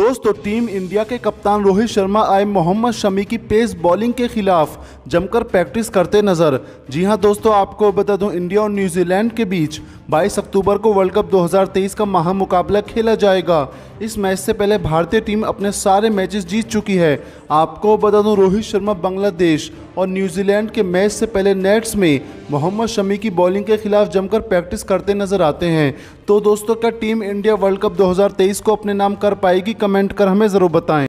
दोस्तों, team India के कप्तान रोहित शर्मा आए मोहम्मद शमी की पेस बॉलिंग के खिलाफ जमकर प्रैक्टिस करते नजर। जी हां दोस्तों, आपको बता दूं, इंडिया और न्यूजीलैंड के बीच 22 अक्टूबर को वर्ल्ड कप 2023 का महामुकाबला खेला जाएगा। इस मैच से पहले भारतीय टीम अपने सारे मैचेस जीत चुकी है। आपको बता दूं, रोहित शर्मा बांग्लादेश और न्यूजीलैंड के मैच से पहले नेट्स में मोहम्मद शमी की बॉलिंग के खिलाफ जमकर प्रैक्टिस करते नजर आते हैं। तो दोस्तों, क्या टीम इंडिया वर्ल्ड कप 2023 को अपने नाम कर पाएगी? कमेंट कर हमें ज़रूर बताएं।